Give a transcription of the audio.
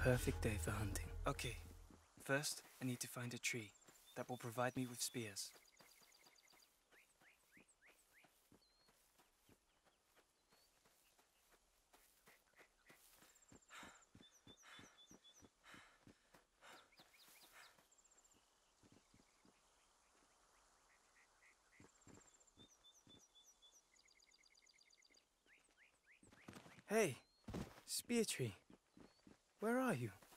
perfect day for hunting. Okay, first I need to find a tree that will provide me with spears. Hey, spear tree, where are you?